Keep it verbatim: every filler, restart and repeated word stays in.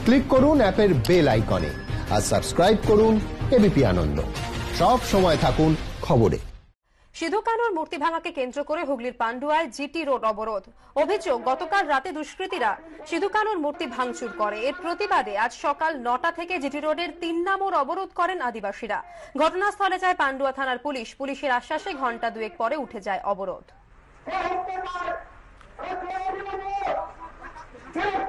Click করুন অ্যাপের bell আইকনে আর সাবস্ক্রাইব করুন এবিপি আনন্দ। সব সময় থাকুন খবরে। সিধু কানুর মূর্তি ভাঙাকে কেন্দ্র করে হুগলির পান্ডুয়ায় জিটি রোড অবরোধ। অভিযোগ, গতকাল রাতে দুষ্কৃতীরা সিধু কানুর মূর্তি ভাঙচুর করে। এর প্রতিবাদে আজ সকাল নটা থেকে জিটি রোডের তিন নম্বর অবরোধ করেন আদিবাসীরা। ঘটনাস্থলে যায় পান্ডুয়া থানার পুলিশ। পুলিশের আশ্বাসে ঘন্টা দুয়েক পরে উঠে যায় অবরোধ।